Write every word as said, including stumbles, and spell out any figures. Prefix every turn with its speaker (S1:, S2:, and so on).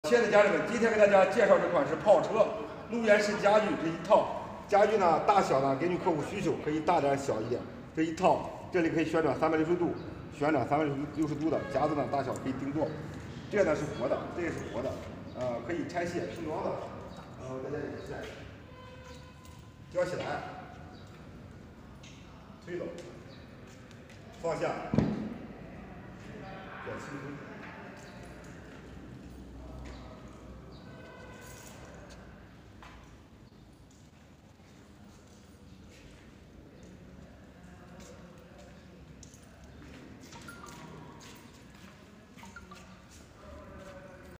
S1: 亲爱的家人们，今天给大家介绍这款是炮车路源式家具这一套家具呢，大小呢根据客户需求可以大点小一点。这一套这里可以旋转三百六十度，旋转三百六十度的夹子呢大小可以定做。这个呢是活的，这个是活的，呃，可以拆卸拼装的。然后大家也是交起来，推走，放下，比较轻松。